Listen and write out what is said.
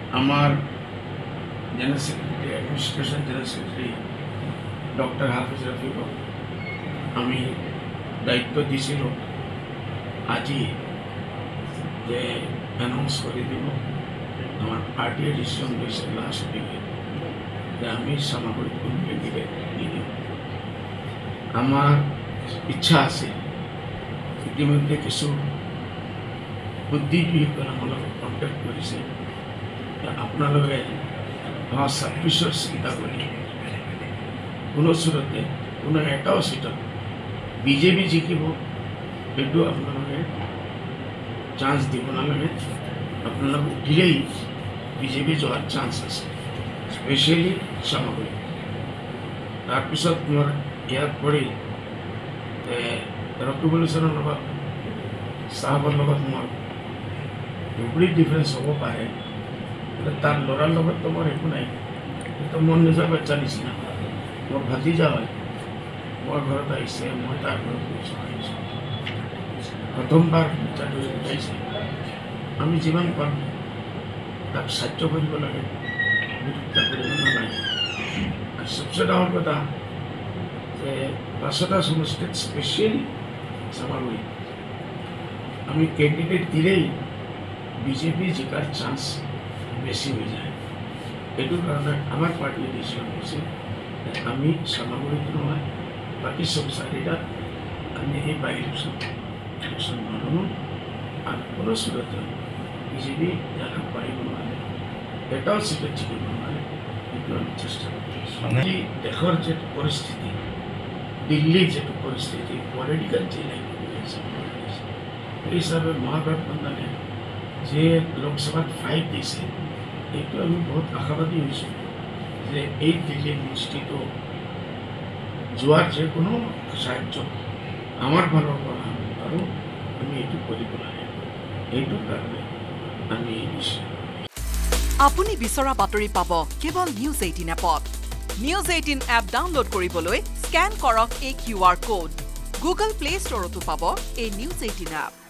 আমার general secretary administration general secretary doctor Hafiz রফিকক আমি দায়িত্ব দিছিল আজি যে অ্যানাউন্স করে দিব আমার পার্টি ডিসিশন হয়েছে লাস্ট উইকে যে আমি সামগ্রিক কোন ক্যান্ডিডেট দিয়ে দিব আমার ইচ্ছা আছে ইতিমধ্যে কিছু বুদ্ধিজীৱীসকলে আমার কণ্টেক্ট করেছে আপনাদের আমার সার্ভিসের চিন্তা করি কোনো সুরতে কোনো এটাও সিটত বিজেপি জিকিব এইটো আপনাদের চান্স দিব নালাগে আপনাদের দিলেই বিজেপি যাওয়ার চান্স আছে স্পেশালি সামগ্রিক তাৰপিছত মোৰ ইয়াত পৰি ৰকিবুল হাছানৰ লগত চাহাবৰ লগত মোৰ কমপ্লিট ডিফাৰেঞ্চ হ'ব পাৰে তাৰ ল'ৰাৰ লগততো মোৰ একো নাই তো মোৰ নিজৰ বাচ্চা নিচিনা মোৰ ভাতিজা হয় মোৰ ঘৰত আহিছে মই তাৰ ঘৰত গৈছোঁ প্ৰথমবাৰ বাচ্চাটো গোটাইছে আমি যিমান পাৰোঁ তাক সাহায্য কৰিব লাগে বিৰোধিতা কৰিব নালাগে আৰু সবচে ডাঙৰ কথা যে পাঁচটা সমষ্টিত স্পেচিয়েলি সামগ্রিক আমি ক্যান্ডিডেট দিলেই বিজেপি জিকার চান্স বেশি হয়ে যায় এইটোৰ কাৰণে আমার পার্টি ডিসিশন হয়েছে আমি সামগ্রিক নহয় বাকি সব চারিটা আমি এই বাই ইলেকশন নলওঁ আর কোনো সুরতে বিজেপি দেখা পাৰিব নোৱাৰে এটাও সিটত জিকিব নোৱাৰে এইটো আমি চেষ্টা কৰিছোঁ দেশৰ যে পৰিস্থিতি দিল্লীর যে পরিস্থিতি পলিটিক্যাল যে এই হিসাবে মহাগঠবন্ধনে যে লোকসভাত ফাইট দিছে এইটো আমি বহুত আশাবাদী হৈছোঁ যে এই দিল্লীর মিষ্টিটো যোৱাৰ যে কোনো সাহায্য আমার ফালৰ পৰা আমি পাৰোঁ আমি এইটো কৰিব লাগে এইটোৰ কাৰণে আমি দিছোঁ আপুনি বিচৰা বাতৰি পাব কেৱল News18 এপত News18 এপ ডাউনলোড কৰিবলৈ স্ক্যান কৰক এই QR কোড গুগল প্লে ষ্টৰতো পাব এই News18 এপ